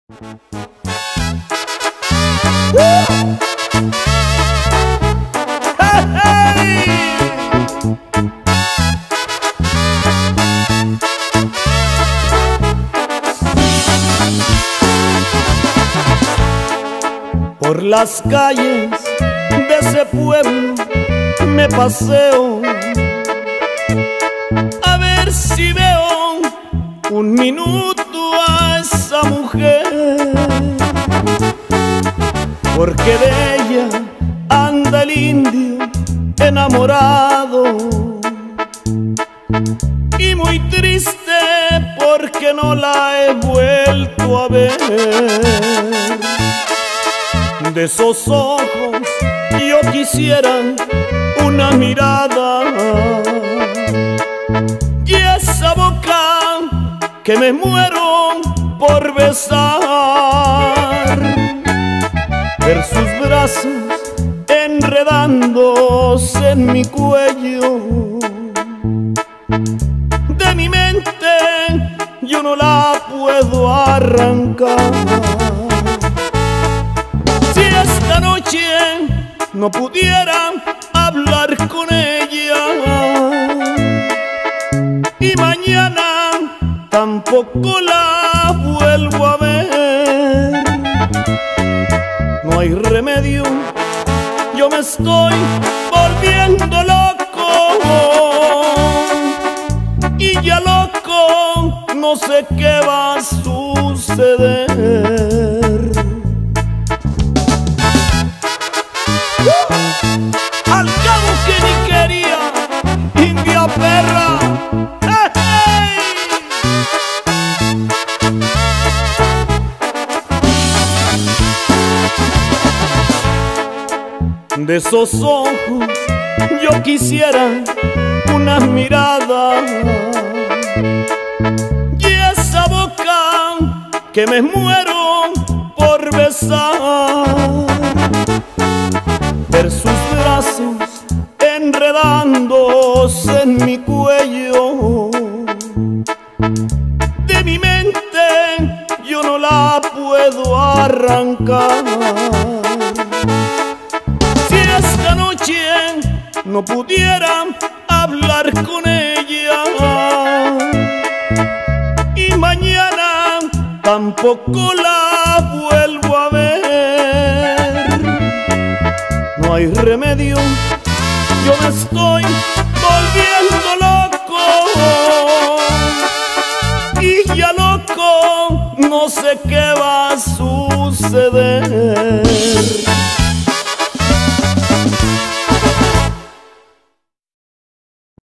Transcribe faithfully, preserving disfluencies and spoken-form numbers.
Por las calles de ese pueblo me paseo a ver si veo un minuto a esa mujer, porque de ella anda el indio enamorado y muy triste porque no la he vuelto a ver. De esos ojos yo quisiera una mirada y esa boca que me muero por besar, ver sus brazos enredándose en mi cuello. De mi mente yo no la puedo arrancar. Si esta noche no pudiera hablar con ella y mañana tampoco la vuelvo a ver, no hay remedio, yo me estoy volviendo loco y ya loco no sé qué va a suceder. Al cabo que ni quería, india perra. ¡Hey, hey! De esos ojos yo quisiera una mirada y esa boca que me muero por besar, ver sus brazos enredándose en mi cuello. De mi mente yo no la puedo arrancar. Si esta noche no pudiera hablar con ella y mañana tampoco la vuelvo a ver, no hay remedio, yo me estoy volviendo loco y ya loco no sé qué va a suceder.